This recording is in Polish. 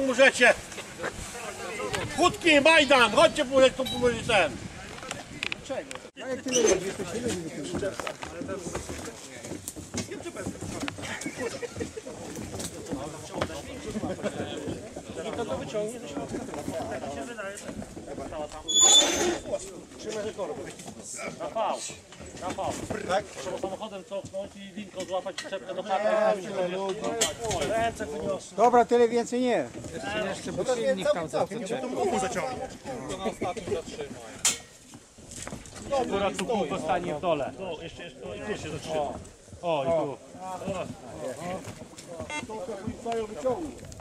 tu możecie. Chudki, Majdan, chodźcie tu pomoże ten. A jak tyle ludzi, to się ludzi wytłumaczy. I to wyciągnie do środka. Trzymaj rekord. Rafał. Tak? Trzeba samochodem cofnąć i winko złapać przyczepkę do parku. Ręce wyniosą. Dobra, tyle więcej nie. Jeszcze bo silnik tam zaciągnie. Akurat tu kółko stanie w dole. O, jeszcze i tu się zatrzyma. O, i tu.